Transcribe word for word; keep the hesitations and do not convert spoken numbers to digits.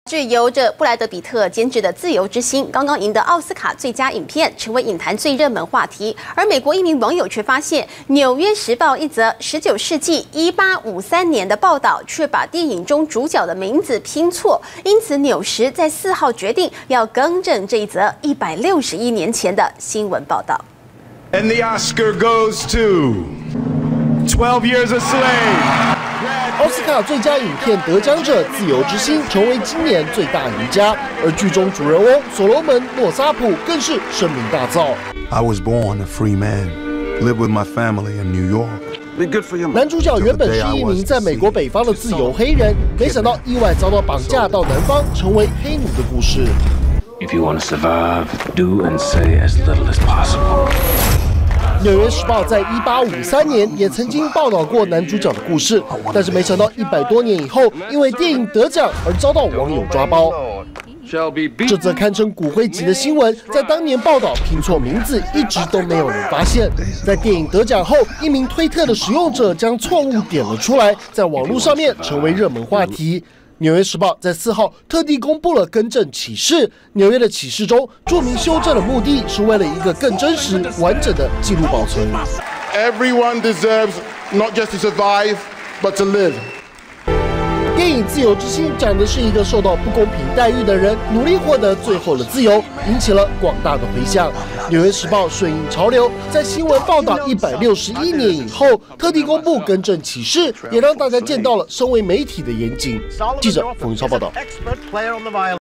是由着布莱德比特监制的《自由之心》刚刚赢得奥斯卡最佳影片，成为影坛最热门话题。而美国一名网友却发现，《纽约时报》一则十九世纪一八五三年的报道，却把电影中主角的名字拼错，因此纽时在四号决定要更正这一则一百六十一年前的新闻报道。 And the Oscar goes to twelve Years a Slave。 奥斯卡最佳影片得奖者《自由之心》成为今年最大赢家，而剧中主人翁所罗门·诺萨普更是声名大噪。 I was born a free man, live with my family in New York. 男主角原本是一名在美国北方的自由黑人，没想到意外遭到绑架到南方，成为黑奴的故事。 If you want to survive, do and say as little as possible. 《纽约时报》在一八五三年也曾经报道过男主角的故事，但是没想到一百多年以后，因为电影得奖而遭到网友抓包。这则堪称骨灰级的新闻，在当年报道拼错名字，一直都没有人发现。在电影得奖后，一名推特的使用者将错误点了出来，在网络上面成为热门话题。《纽约时报》在四号特地公布了更正启事。纽约的启事中注明修正的目的是为了一个更真实、完整的记录保存。 Everyone deserves not just to survive, but to live. 电影《自由之心》讲的是一个受到不公平待遇的人努力获得最后的自由，引起了广大的回响。《纽约时报》顺应潮流，在新闻报道一百六十一年以后，特地公布更正启事，也让大家见到了身为媒体的严谨。记者冯云超报道。